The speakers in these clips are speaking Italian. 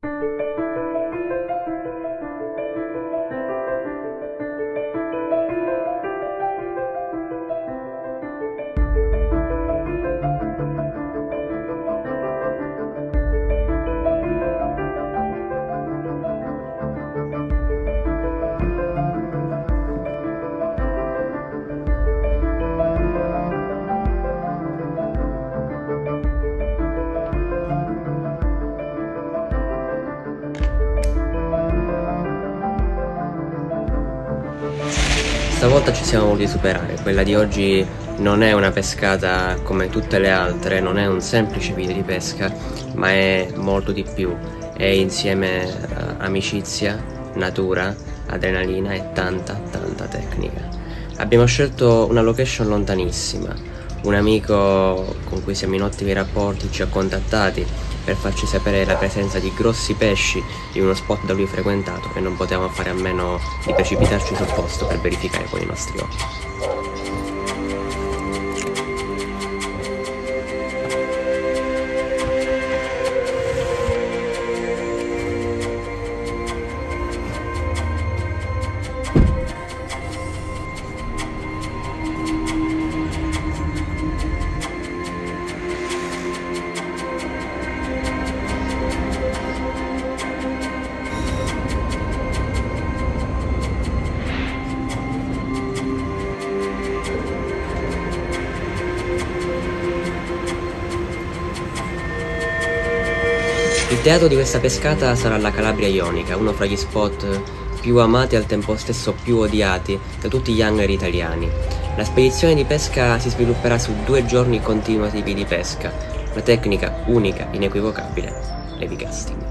Stavolta ci siamo voluti superare, quella di oggi non è una pescata come tutte le altre, non è un semplice video di pesca, ma è molto di più, è insieme amicizia, natura, adrenalina e tanta tecnica. Abbiamo scelto una location lontanissima, un amico con cui siamo in ottimi rapporti ci ha contattati per farci sapere la presenza di grossi pesci in uno spot da lui frequentato e non potevamo fare a meno di precipitarci sul posto per verificare con i nostri occhi. Il teatro di questa pescata sarà la Calabria Ionica, uno fra gli spot più amati e al tempo stesso più odiati da tutti gli angleri italiani. La spedizione di pesca si svilupperà su 2 giorni continuativi di pesca, una tecnica unica, inequivocabile, l'heavy casting.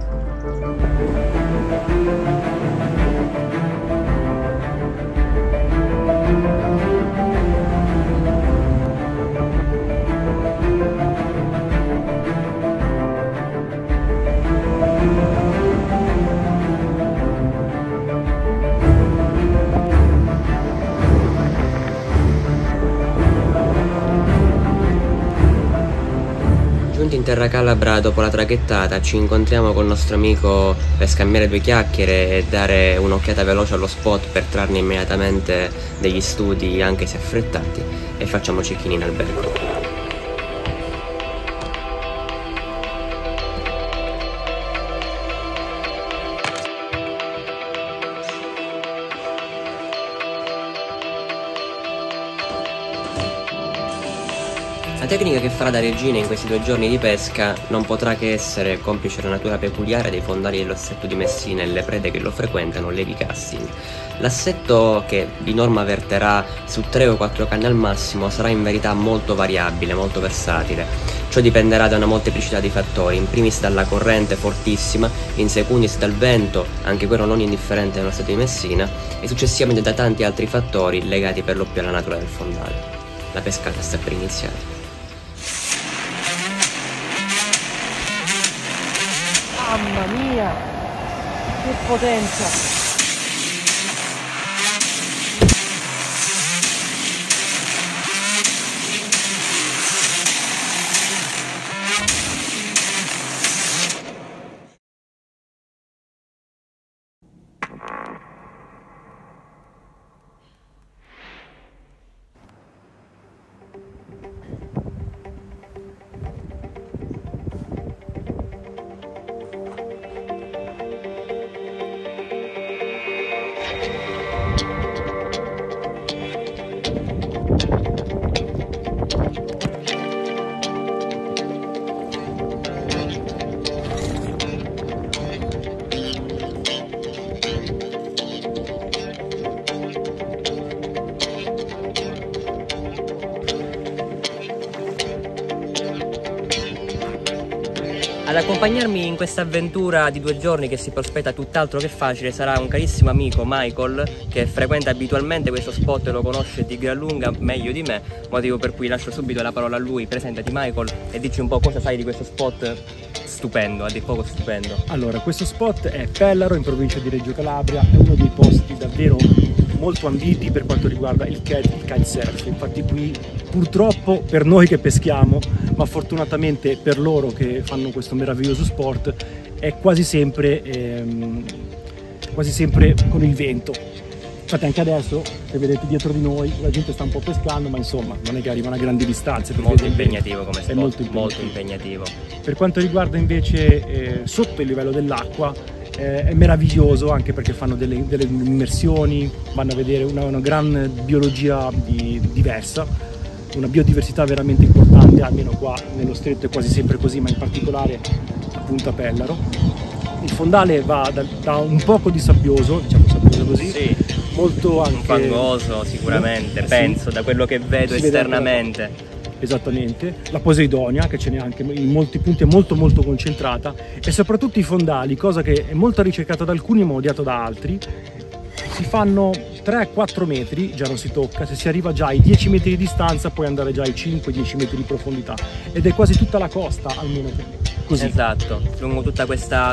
Giunti in terra calabra dopo la traghettata ci incontriamo col nostro amico per scambiare 2 chiacchiere e dare un'occhiata veloce allo spot per trarne immediatamente degli studi anche se affrettati e facciamo check-in in albergo. La tecnica che farà da regina in questi 2 giorni di pesca non potrà che essere, complice la natura peculiare dei fondali dello stretto di Messina e le prede che lo frequentano, l'heavy casting. L'assetto, che di norma verterà su 3 o 4 canne al massimo, sarà in verità molto variabile, molto versatile. Ciò dipenderà da una molteplicità di fattori, in primis dalla corrente fortissima, in secundis dal vento, anche quello non indifferente nello stretto di Messina, e successivamente da tanti altri fattori legati per lo più alla natura del fondale. La pescata sta per iniziare. Mamma mia, che potenza! Ad accompagnarmi in questa avventura di 2 giorni che si prospetta tutt'altro che facile sarà un carissimo amico, Michael, che frequenta abitualmente questo spot e lo conosce di gran lunga meglio di me, motivo per cui lascio subito la parola a lui. Presentati Michael e dici un po' cosa sai di questo spot stupendo, a dir poco stupendo. Allora, questo spot è Pellaro, in provincia di Reggio Calabria, è uno dei posti davvero molto ambiti per quanto riguarda il kitesurf. Infatti qui, purtroppo per noi che peschiamo, ma fortunatamente per loro che fanno questo meraviglioso sport, è quasi sempre con il vento. Infatti anche adesso, se vedete dietro di noi, la gente sta un po' pescando, ma insomma non è che arrivano a grandi distanze. Molto impegnativo come sport, è molto impegnativo. Per quanto riguarda invece sotto il livello dell'acqua, è meraviglioso, anche perché fanno delle immersioni, vanno a vedere una gran biologia diversa, una biodiversità veramente importante, almeno qua nello stretto è quasi sempre così, ma in particolare appunto a Pellaro. Il fondale va da un poco di sabbioso, diciamo sabbioso così, sì, molto anche... un fangoso sicuramente, penso, sì, da quello che vedo esternamente. Esattamente, la Poseidonia, che ce n'è anche in molti punti, è molto concentrata, e soprattutto i fondali, cosa che è molto ricercata da alcuni ma odiata da altri, si fanno 3-4 metri, già non si tocca, se si arriva già ai 10 metri di distanza puoi andare già ai 5-10 metri di profondità, ed è quasi tutta la costa, almeno così. Esatto, lungo tutta questa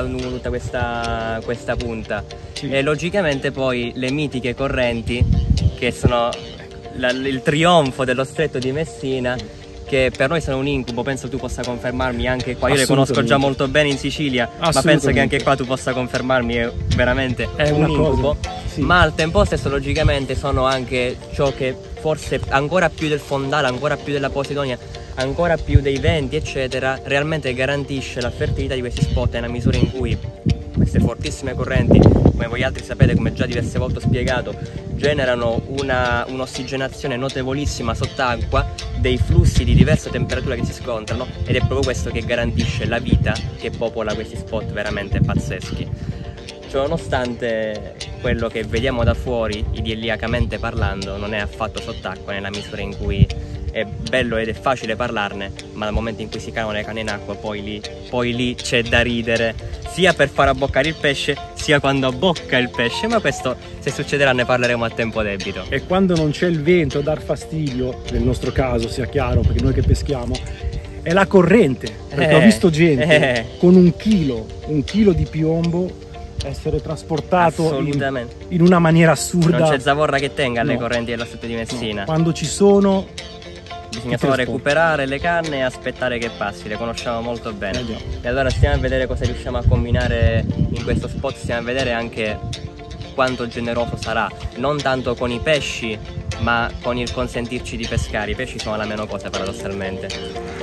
punta. Sì. E logicamente poi le mitiche correnti, che sono il trionfo dello stretto di Messina, che per noi sono un incubo, penso tu possa confermarmi anche qua. Io le conosco già molto bene in Sicilia, ma penso che anche qua tu possa confermarmi, è veramente un incubo. Sì. Ma al tempo stesso logicamente sono anche ciò che forse ancora più del fondale, ancora più della Posidonia, ancora più dei venti eccetera, realmente garantisce la fertilità di questi spot, nella misura in cui queste fortissime correnti, come voi altri sapete, come già diverse volte ho spiegato, generano un'ossigenazione notevolissima sott'acqua, dei flussi di diversa temperatura che si scontrano, ed è proprio questo che garantisce la vita che popola questi spot veramente pazzeschi. Ciononostante quello che vediamo da fuori, idilliacamente parlando, non è affatto sott'acqua, nella misura in cui è bello ed è facile parlarne, ma dal momento in cui si calano le canne in acqua poi lì c'è da ridere, sia per far abboccare il pesce sia quando abbocca il pesce, ma questo, se succederà, ne parleremo a tempo debito. E quando non c'è il vento a dar fastidio, nel nostro caso sia chiaro, perché noi che peschiamo, è la corrente, perché ho visto gente con un chilo di piombo essere trasportato in una maniera assurda. Non c'è zavorra che tenga alle correnti dello stretto di Messina. No. Quando ci sono bisogna solo recuperare le canne e aspettare che passi, le conosciamo molto bene. E allora stiamo a vedere cosa riusciamo a combinare in questo spot, stiamo a vedere anche quanto generoso sarà, non tanto con i pesci ma con il consentirci di pescare. I pesci sono la meno cosa, paradossalmente.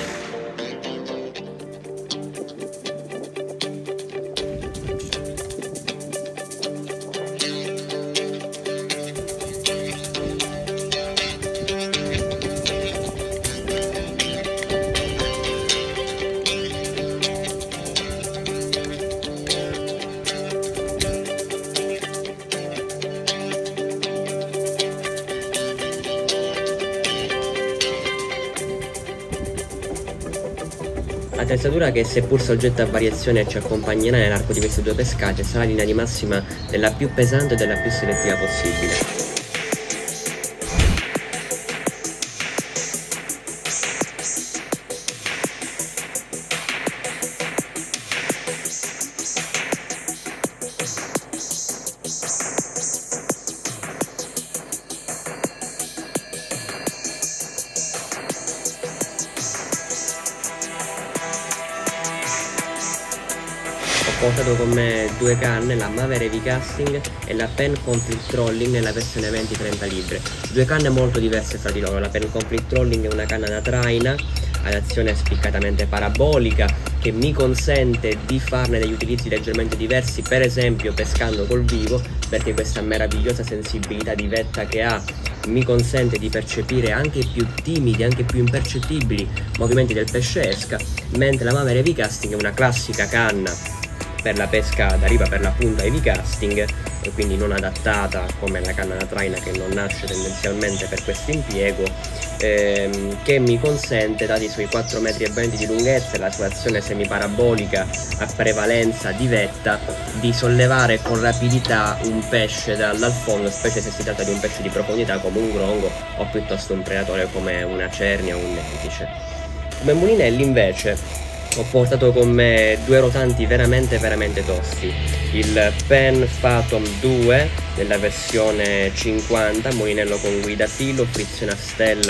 Attrezzatura che, seppur soggetta a variazione, ci accompagnerà nell'arco di queste due pescate, sarà linea di massima della più pesante e della più selettiva possibile. Ho portato con me due canne, la Maver Heavy Casting e la Penn Conflict Trolling nella versione 20-30 libre. Due canne molto diverse fra di loro. La Penn Conflict Trolling è una canna da traina ad azione spiccatamente parabolica che mi consente di farne degli utilizzi leggermente diversi, per esempio pescando col vivo, perché questa meravigliosa sensibilità di vetta che ha mi consente di percepire anche i più timidi, anche i più impercettibili movimenti del pesce esca, mentre la Maver Heavy Casting è una classica canna per la pesca da riva, per la punta heavy casting, e quindi non adattata come la canna da traina, che non nasce tendenzialmente per questo impiego, che mi consente, dati i suoi 4,20 metri di lunghezza e la sua azione semiparabolica a prevalenza di vetta, di sollevare con rapidità un pesce dal fondo, specie se si tratta di un pesce di profondità come un grongo o piuttosto un predatore come una cernia o un neftice. Come mulinelli invece ho portato con me due rotanti veramente tosti, il Penn Phantom 2 nella versione 50, mulinello con guida filo, frizione a stella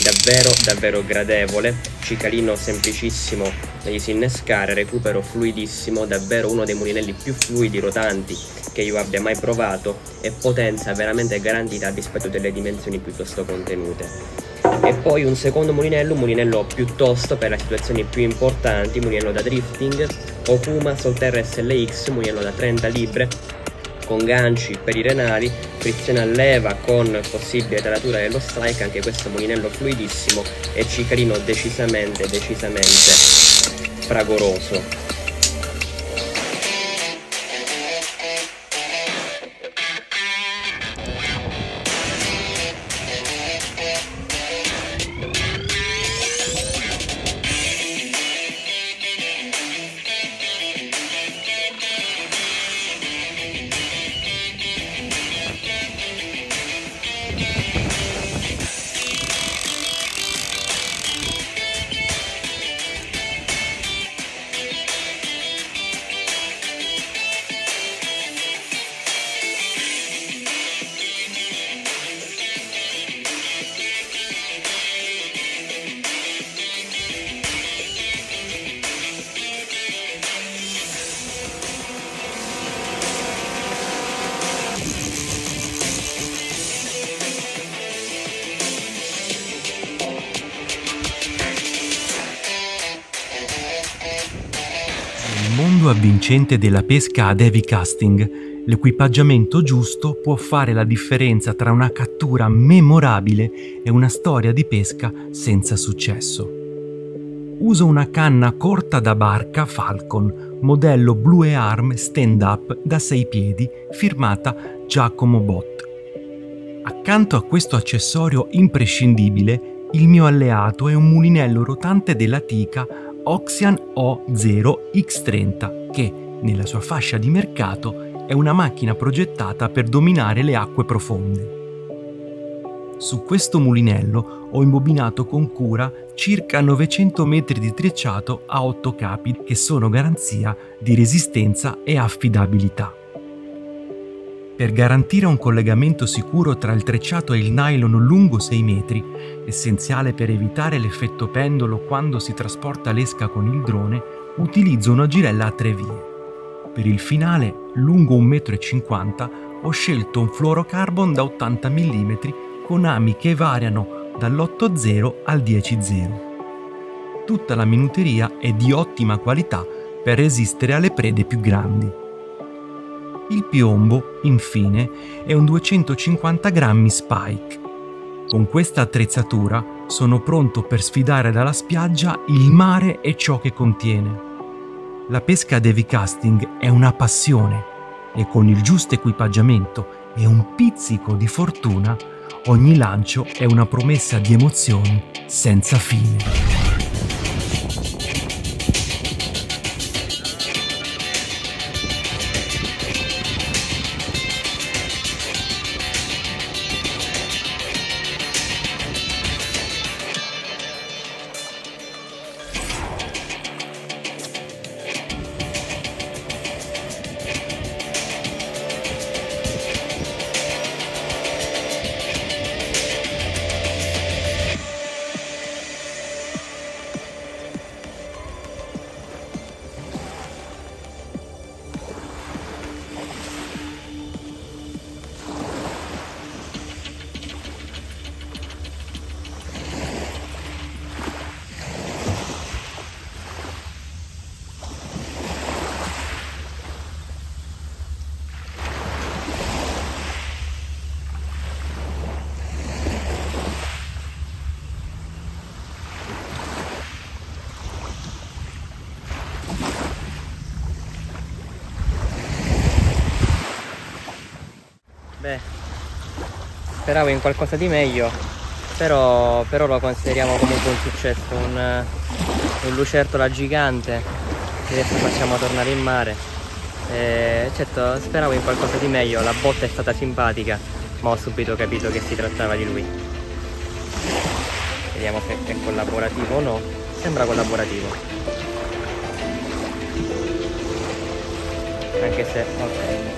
davvero gradevole, cicalino semplicissimo da disinnescare, recupero fluidissimo, davvero uno dei mulinelli più fluidi rotanti che io abbia mai provato, e potenza veramente garantita a dispetto delle dimensioni piuttosto contenute. E poi un secondo mulinello, un mulinello più tosto per le situazioni più importanti, mulinello da drifting, Okuma Solterra SLX, mulinello da 30 libbre, con ganci per i renali, frizione a leva con possibile taratura dello strike, anche questo mulinello fluidissimo e cicalino decisamente fragoroso. Nel mondo avvincente della pesca ad heavy casting, l'equipaggiamento giusto può fare la differenza tra una cattura memorabile e una storia di pesca senza successo. Uso una canna corta da barca Falcon, modello Blue Arm stand-up da 6 piedi, firmata Giacomo Bott. Accanto a questo accessorio imprescindibile, il mio alleato è un mulinello rotante della Tica Oxian O0 X30 che, nella sua fascia di mercato, è una macchina progettata per dominare le acque profonde. Su questo mulinello ho imbobinato con cura circa 900 metri di trecciato a 8 capi che sono garanzia di resistenza e affidabilità. Per garantire un collegamento sicuro tra il trecciato e il nylon lungo 6 metri, essenziale per evitare l'effetto pendolo quando si trasporta l'esca con il drone, utilizzo una girella a 3 vie. Per il finale, lungo 1,50 m, ho scelto un fluorocarbon da 80 mm con ami che variano dall'8-0 al 10-0. Tutta la minuteria è di ottima qualità per resistere alle prede più grandi. Il piombo, infine, è un 250 grammi Spike. Con questa attrezzatura sono pronto per sfidare dalla spiaggia il mare e ciò che contiene. La pesca ad heavy casting è una passione e con il giusto equipaggiamento e un pizzico di fortuna ogni lancio è una promessa di emozioni senza fine. Beh, speravo in qualcosa di meglio, però lo consideriamo comunque un successo, un lucertola gigante che adesso facciamo tornare in mare. Certo, speravo in qualcosa di meglio, la botta è stata simpatica, ma ho subito capito che si trattava di lui. Vediamo se è collaborativo o no. Sembra collaborativo, anche se ok.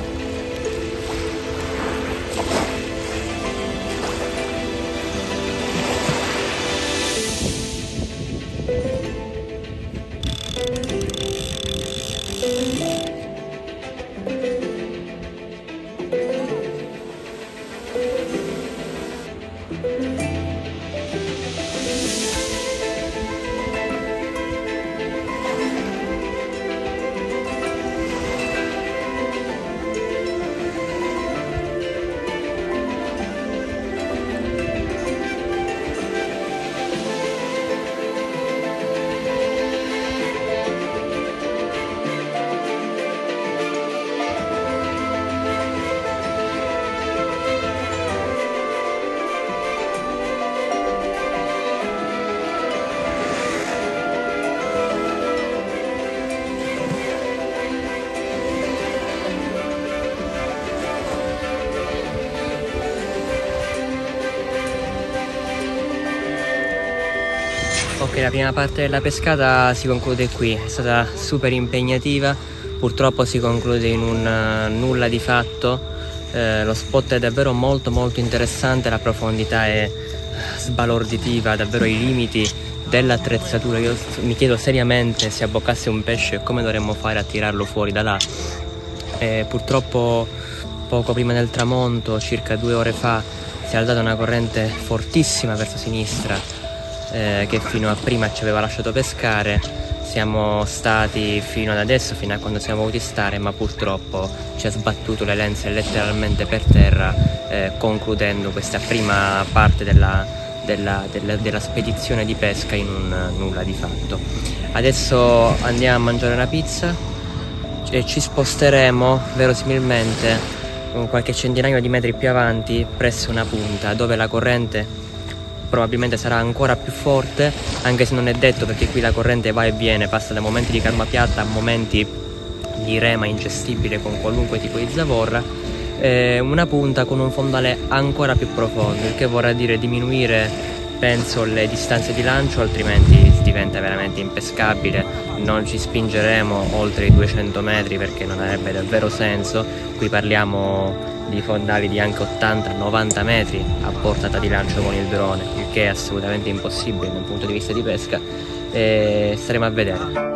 Ok, la prima parte della pescata si conclude qui, è stata super impegnativa, purtroppo si conclude in un nulla di fatto. Lo spot è davvero molto interessante, la profondità è sbalorditiva, davvero ai limiti dell'attrezzatura. Io mi chiedo seriamente, se abboccasse un pesce, come dovremmo fare a tirarlo fuori da là. Purtroppo poco prima del tramonto, circa 2 ore fa, si è alzata una corrente fortissima verso sinistra, che fino a prima ci aveva lasciato pescare. Siamo stati fino ad adesso, fino a quando siamo voluti stare, ma purtroppo ci ha sbattuto le lenze letteralmente per terra, concludendo questa prima parte della spedizione di pesca in un nulla di fatto. Adesso andiamo a mangiare una pizza e ci sposteremo verosimilmente qualche centinaio di metri più avanti presso una punta dove la corrente probabilmente sarà ancora più forte, anche se non è detto, perché qui la corrente va e viene, passa da momenti di calma piatta a momenti di rema ingestibile con qualunque tipo di zavorra. Una punta con un fondale ancora più profondo, il che vorrà dire diminuire, penso, le distanze di lancio, altrimenti diventa veramente impescabile. Non ci spingeremo oltre i 200 metri perché non avrebbe davvero senso. Qui parliamo di fondali di anche 80-90 metri a portata di lancio con il drone, il che è assolutamente impossibile da un punto di vista di pesca, e staremo a vedere.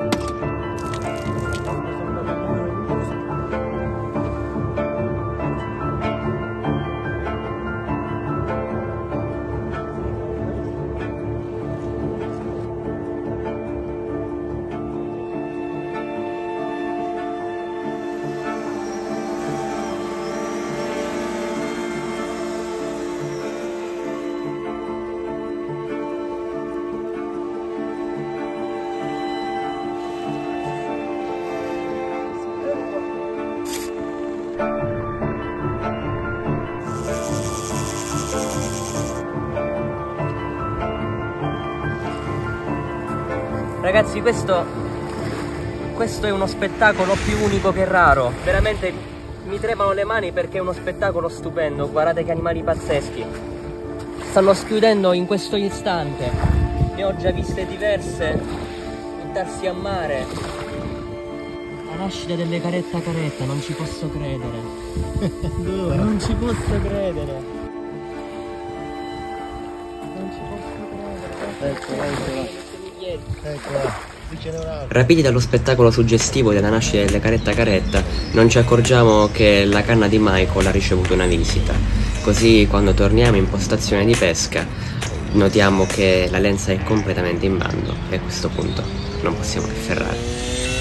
Ragazzi, questo è uno spettacolo più unico che raro, veramente mi tremano le mani perché è uno spettacolo stupendo. Guardate che animali pazzeschi, stanno schiudendo in questo istante, ne ho già viste diverse buttarsi a mare. La nascita delle caretta, non ci posso credere. Non ci posso credere. Non ci posso credere. Rapiti dallo spettacolo suggestivo della nascita delle caretta, non ci accorgiamo che la canna di Michael ha ricevuto una visita. Così, quando torniamo in postazione di pesca, notiamo che la lenza è completamente in bando e a questo punto non possiamo che ferrare.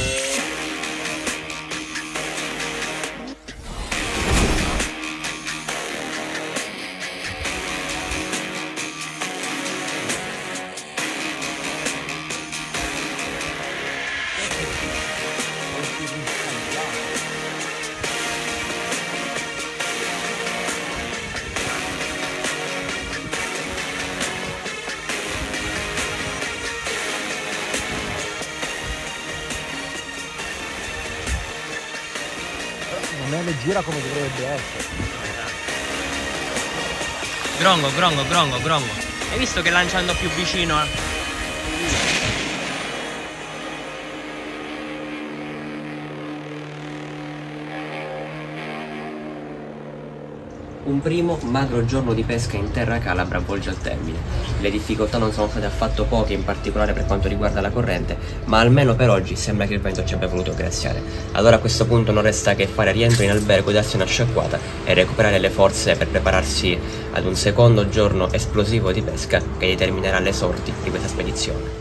Non è leggera come dovrebbe essere. Grongo. Hai visto che lanciando più vicino? Un primo magro giorno di pesca in terra calabra volge al termine. Le difficoltà non sono state affatto poche, in particolare per quanto riguarda la corrente, ma almeno per oggi sembra che il vento ci abbia voluto graziare. Allora a questo punto non resta che fare rientro in albergo, darsi una sciacquata e recuperare le forze per prepararsi ad un secondo giorno esplosivo di pesca che determinerà le sorti di questa spedizione.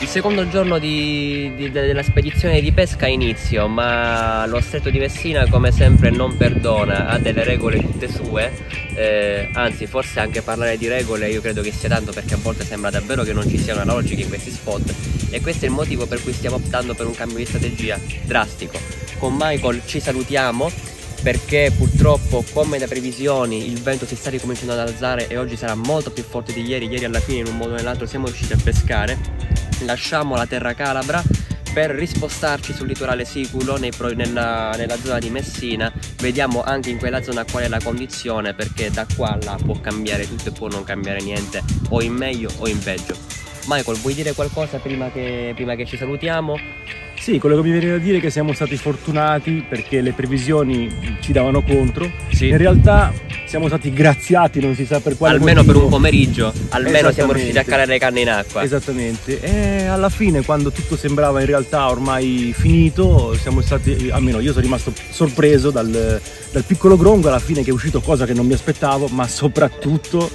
Il secondo giorno della spedizione di pesca inizio, ma lo Stretto di Messina come sempre non perdona, ha delle regole tutte sue, anzi forse anche parlare di regole io credo che sia tanto, perché a volte sembra davvero che non ci sia una logica in questi spot, e questo è il motivo per cui stiamo optando per un cambio di strategia drastico. Con Michael ci salutiamo perché purtroppo, come da previsioni, il vento si sta ricominciando ad alzare e oggi sarà molto più forte di ieri. Ieri alla fine in un modo o nell'altro siamo riusciti a pescare. Lasciamo la terra calabra per rispostarci sul litorale siculo nella zona di Messina. Vediamo anche in quella zona qual è la condizione, perché da qua là può cambiare tutto e può non cambiare niente, o in meglio o in peggio. Michael, vuoi dire qualcosa prima che ci salutiamo? Sì, quello che mi viene da dire è che siamo stati fortunati perché le previsioni ci davano contro. Sì. In realtà siamo stati graziati, non si sa per quale almeno motivo. Per un pomeriggio, almeno siamo riusciti a calare le canne in acqua. Esattamente. E alla fine, quando tutto sembrava in realtà ormai finito, siamo stati, almeno io sono rimasto sorpreso dal piccolo grongo alla fine che è uscito, cosa che non mi aspettavo, ma soprattutto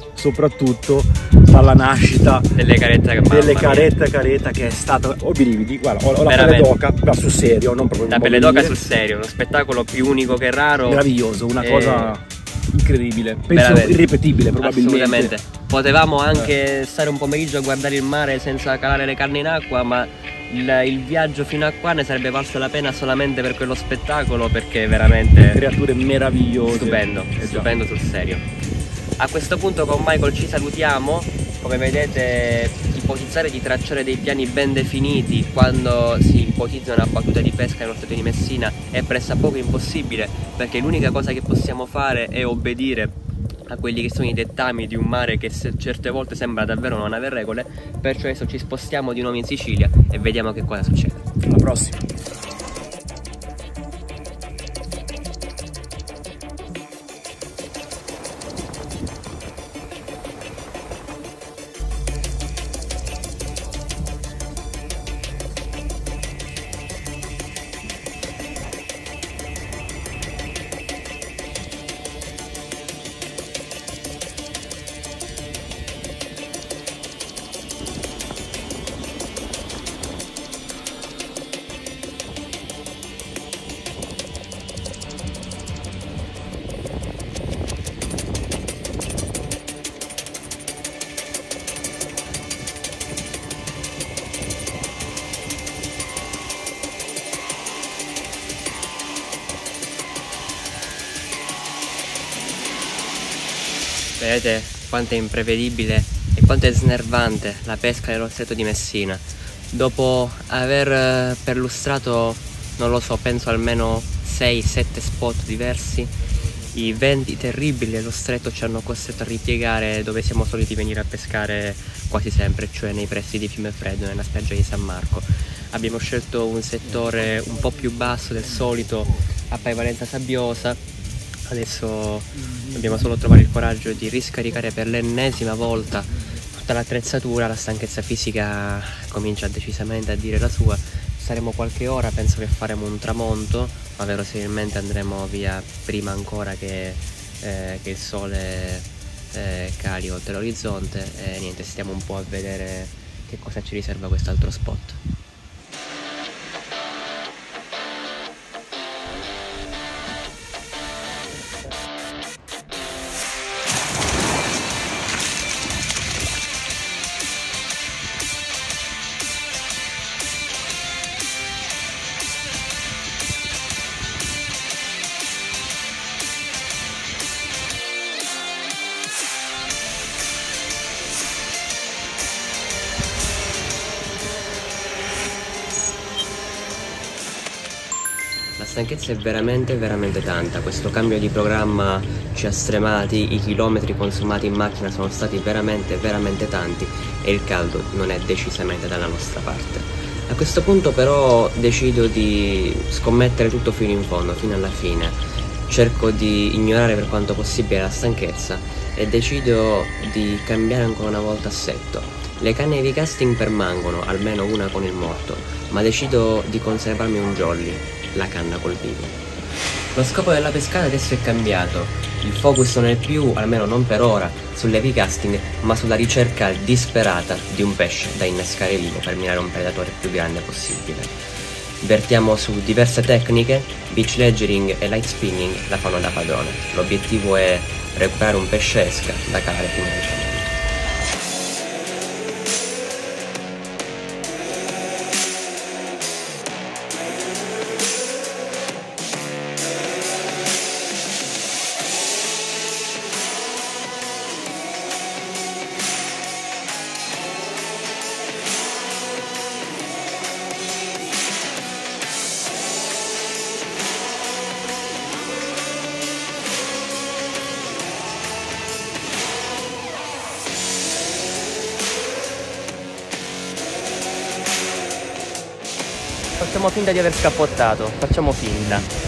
dalla nascita delle caretta careta che è stata, ho brividi, guarda, ho la pelle d'oca, ma sul serio, non proprio la pelle d'oca sul serio, uno spettacolo più unico che raro, meraviglioso, una cosa incredibile, penso irripetibile probabilmente. Assolutamente. Potevamo anche stare un pomeriggio a guardare il mare senza calare le canne in acqua, ma il viaggio fino a qua ne sarebbe valso la pena solamente per quello spettacolo, perché è veramente creature meravigliose, stupendo sul serio. A questo punto con Michael ci salutiamo. Come vedete, ipotizzare di tracciare dei piani ben definiti quando si ipotizza una battuta di pesca nello Stretto di Messina è pressappoco impossibile, perché l'unica cosa che possiamo fare è obbedire a quelli che sono i dettami di un mare che certe volte sembra davvero non avere regole. Perciò adesso ci spostiamo di nuovo in Sicilia e vediamo che cosa succede. Alla prossima. Vedete quanto è imprevedibile e quanto è snervante la pesca nello Stretto di Messina. Dopo aver perlustrato, non lo so, penso almeno 6-7 spot diversi, i venti terribili dello stretto ci hanno costretto a ripiegare dove siamo soliti venire a pescare quasi sempre, cioè nei pressi di Fiumefreddo, nella spiaggia di San Marco. Abbiamo scelto un settore un po' più basso del solito, a prevalenza sabbiosa. Adesso dobbiamo solo trovare il coraggio di riscaricare per l'ennesima volta tutta l'attrezzatura. La stanchezza fisica comincia decisamente a dire la sua. Saremo qualche ora, penso che faremo un tramonto, ma verosimilmente andremo via prima ancora che il sole cali oltre l'orizzonte. E niente, stiamo un po' a vedere che cosa ci riserva quest'altro spot. La stanchezza è veramente tanta. Questo cambio di programma ci ha stremati, i chilometri consumati in macchina sono stati veramente tanti e il caldo non è decisamente dalla nostra parte. A questo punto però decido di scommettere tutto fino in fondo, fino alla fine. Cerco di ignorare per quanto possibile la stanchezza e decido di cambiare ancora una volta assetto. Le canne heavy casting permangono, almeno una con il morto, ma decido di conservarmi un jolly, la canna col vivo. Lo scopo della pescata adesso è cambiato, il focus non è più, almeno non per ora, sull'heavy casting, ma sulla ricerca disperata di un pesce da innescare vivo per mirare un predatore più grande possibile. Vertiamo su diverse tecniche, beach ledgering e light spinning la fanno da padrone. L'obiettivo è recuperare un pesce esca da calare prima del tramonto. Facciamo finta di aver scappottato, facciamo finta.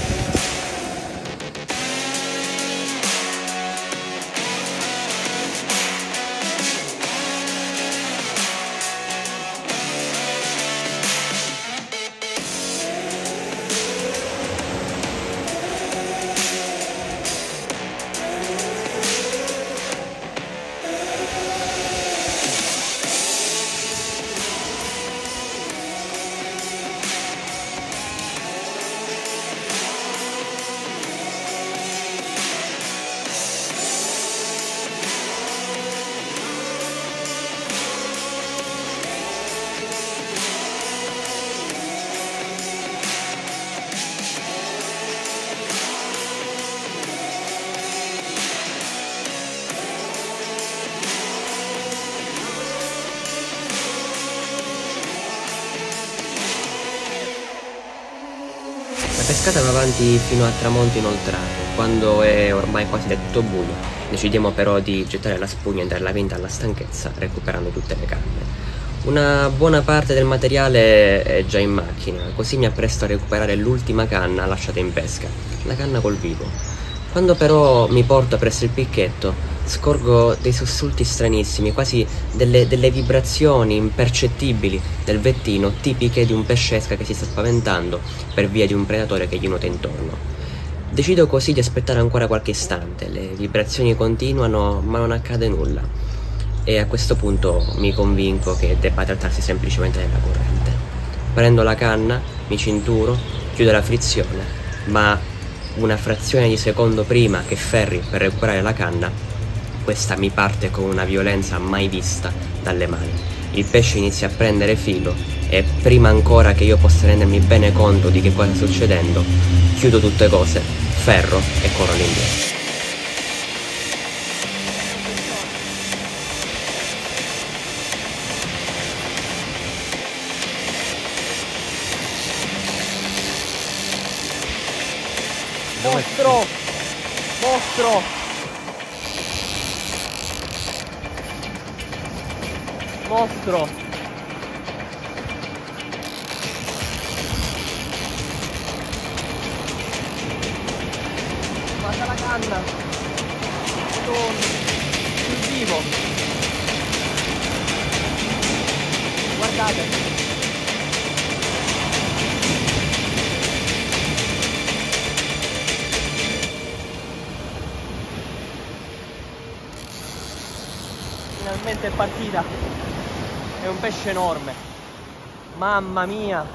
La pescata va avanti fino a tramonto inoltrato. Quando è ormai quasi del tutto buio, decidiamo però di gettare la spugna e dare la vinta alla stanchezza, recuperando tutte le canne. Una buona parte del materiale è già in macchina, così mi appresto a recuperare l'ultima canna lasciata in pesca, la canna col vivo. Quando però mi porto presso il picchetto, scorgo dei sussulti stranissimi, quasi delle vibrazioni impercettibili del vettino, tipiche di un pescesca che si sta spaventando per via di un predatore che gli nuota intorno. Decido così di aspettare ancora qualche istante, le vibrazioni continuano ma non accade nulla, e a questo punto mi convinco che debba trattarsi semplicemente della corrente. Prendo la canna, mi cinturo, chiudo la frizione, ma una frazione di secondo prima che ferri per recuperare la canna, questa mi parte con una violenza mai vista dalle mani. Il pesce inizia a prendere filo e prima ancora che io possa rendermi bene conto di che cosa sta succedendo, chiudo tutte cose, ferro e corro all'indietro. Mostro! Mostro! Mostro! Guarda la canna! Sul vivo! Guardate! Finalmente è partita, è un pesce enorme, mamma mia!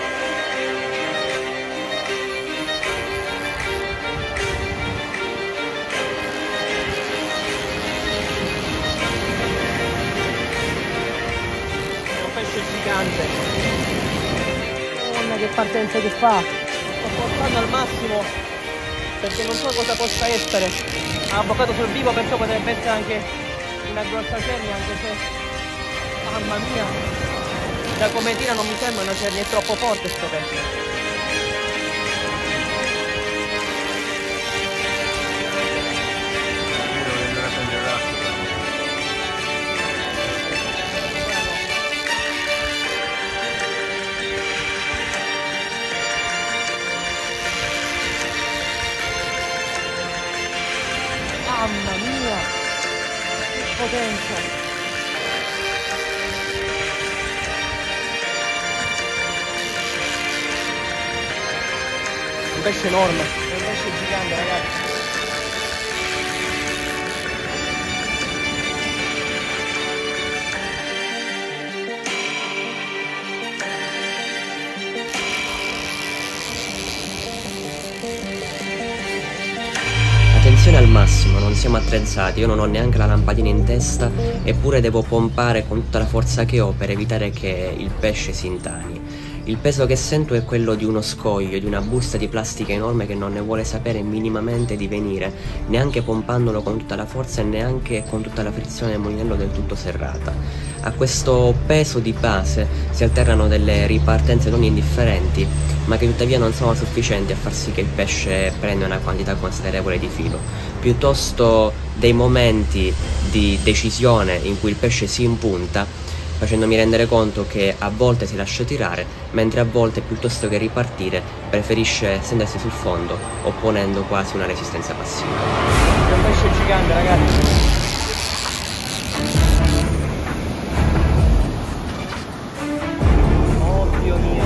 È un pesce gigante, madonna che partenza che fa! Sto portando al massimo perché non so cosa possa essere, ha bloccato sul vivo, perciò potrebbe essere anche una grossa cernia, anche se, mamma mia, da come tira non mi sembra una cernia, è troppo forte sto pesce. Mamma mia, che potenza! Un pesce enorme. siamo attrezzati, io non ho neanche la lampadina in testa, eppure devo pompare con tutta la forza che ho per evitare che il pesce si intani. Il peso che sento è quello di uno scoglio, di una busta di plastica enorme che non ne vuole sapere minimamente di venire, neanche pompandolo con tutta la forza e neanche con tutta la frizione del mulinello del tutto serrata. A questo peso di base si alternano delle ripartenze non indifferenti, ma che tuttavia non sono sufficienti a far sì che il pesce prenda una quantità considerevole di filo. Piuttosto dei momenti di decisione in cui il pesce si impunta, facendomi rendere conto che a volte si lascia tirare, mentre a volte piuttosto che ripartire preferisce stendersi sul fondo, opponendo quasi una resistenza passiva. È un pesce gigante, ragazzi. Oh Dio mio.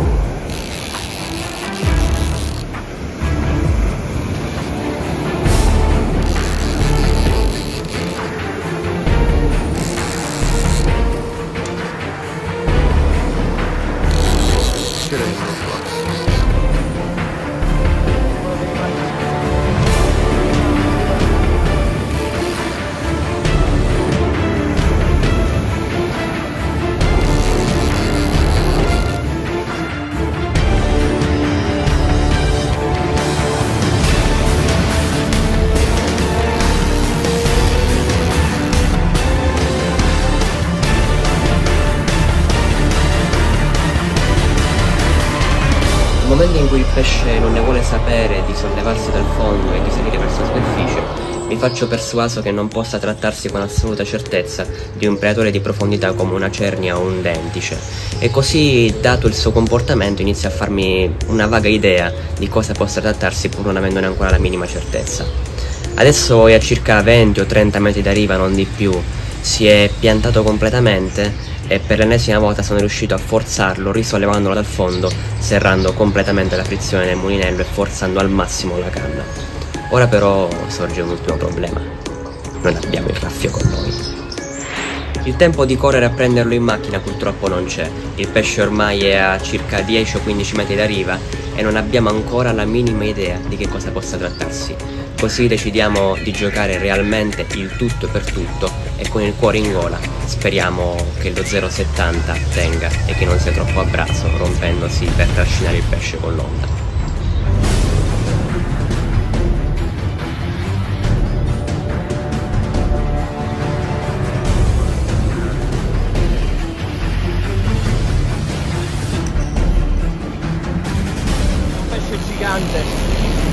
Nel momento in cui il pesce non ne vuole sapere di sollevarsi dal fondo e di salire verso la superficie, mi faccio persuaso che non possa trattarsi con assoluta certezza di un predatore di profondità come una cernia o un dentice, e così, dato il suo comportamento, inizio a farmi una vaga idea di cosa possa trattarsi pur non avendone ancora la minima certezza. Adesso è a circa 20 o 30 metri da riva, non di più, si è piantato completamente e per l'ennesima volta sono riuscito a forzarlo risollevandolo dal fondo, serrando completamente la frizione del mulinello e forzando al massimo la canna. Ora però sorge un ultimo problema: non abbiamo il raffio con noi. Il tempo di correre a prenderlo in macchina purtroppo non c'è, il pesce ormai è a circa 10 o 15 metri da riva e non abbiamo ancora la minima idea di che cosa possa trattarsi. Così decidiamo di giocare realmente il tutto per tutto e con il cuore in gola speriamo che lo 0,70 tenga e che non sia troppo a braso, rompendosi per trascinare il pesce con l'onda. Un pesce gigante.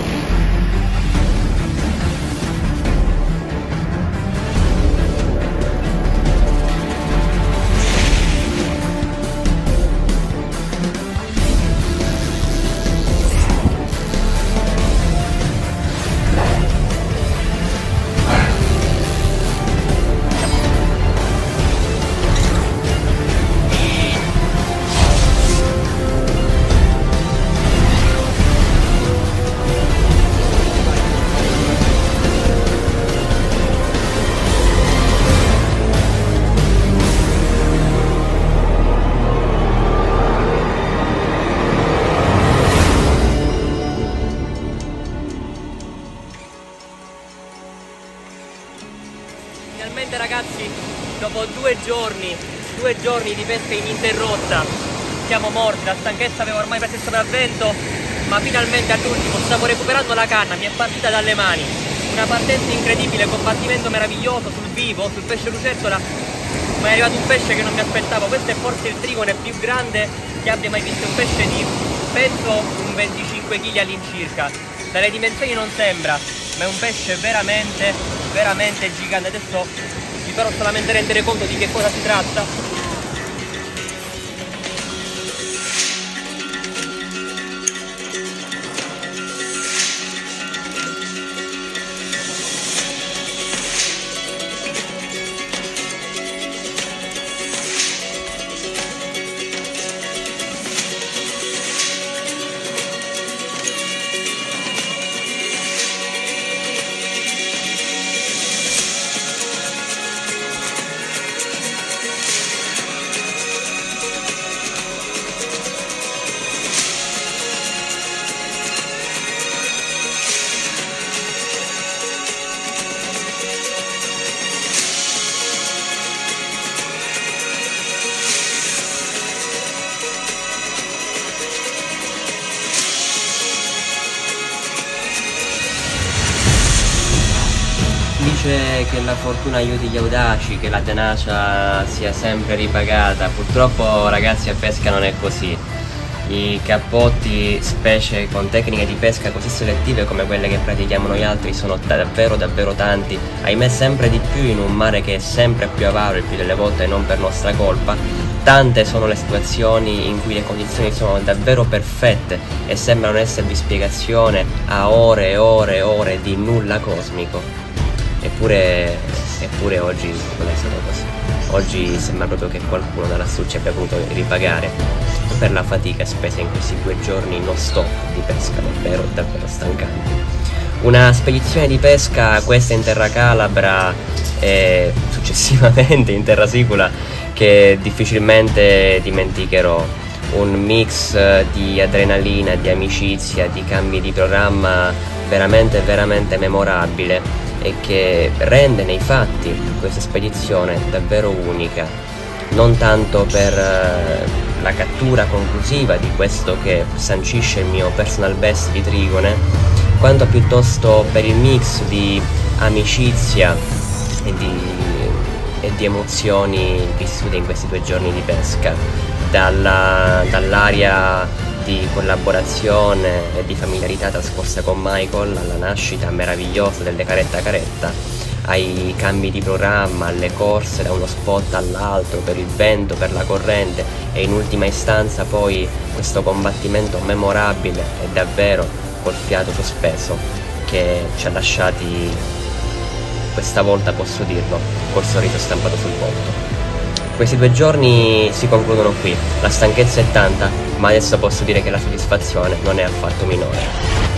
Finalmente ragazzi, dopo due giorni di pesca ininterrotta, siamo morti, la stanchezza aveva ormai preso il sopravvento, ma finalmente all'ultimo stavo recuperando la canna, mi è partita dalle mani, una partenza incredibile, combattimento meraviglioso sul vivo, sul pesce lucertola, ma è arrivato un pesce che non mi aspettavo. Questo è forse il trigone più grande che abbia mai visto, un pesce di, penso, un 25 kg all'incirca, dalle dimensioni non sembra, ma è un pesce veramente gigante. Adesso vi farò solamente rendere conto di che cosa si tratta. che la fortuna aiuti gli audaci, che la tenacia sia sempre ripagata. Purtroppo, ragazzi, a pesca non è così. I cappotti, specie con tecniche di pesca così selettive come quelle che pratichiamo noi altri, sono davvero tanti, ahimè sempre di più in un mare che è sempre più avaro, il più delle volte non per nostra colpa. Tante sono le situazioni in cui le condizioni sono davvero perfette e sembrano esservi spiegazione a ore e ore e ore di nulla cosmico. Eppure oggi non è stato così. Oggi sembra proprio che qualcuno da lassù ci abbia voluto ripagare per la fatica spesa in questi 2 giorni non stop di pesca, davvero stancanti. Una spedizione di pesca, questa in terra calabra e successivamente in terra sicula, che difficilmente dimenticherò. Un mix di adrenalina, di amicizia, di cambi di programma veramente memorabile, e che rende nei fatti questa spedizione davvero unica, non tanto per la cattura conclusiva di questo che sancisce il mio personal best di Trigone, quanto piuttosto per il mix di amicizia e di emozioni vissute in questi 2 giorni di pesca, dall'aria di collaborazione e di familiarità trascorsa con Michael, alla nascita meravigliosa delle caretta a caretta, ai cambi di programma, alle corse da uno spot all'altro per il vento, per la corrente, e in ultima istanza poi questo combattimento memorabile e davvero col fiato sospeso che ci ha lasciati, questa volta posso dirlo, col sorriso stampato sul volto. Questi 2 giorni si concludono qui, la stanchezza è tanta, ma adesso posso dire che la soddisfazione non è affatto minore.